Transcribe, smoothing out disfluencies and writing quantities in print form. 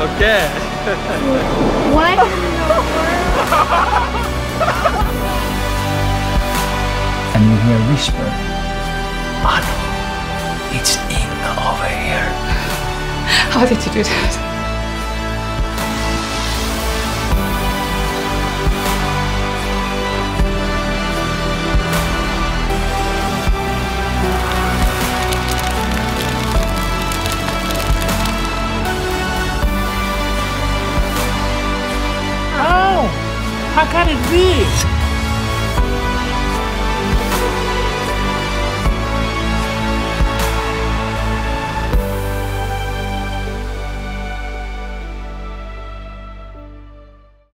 Okay. What? And you hear a whisper. Anu, it's Inga over here. How did you do that? How can it be?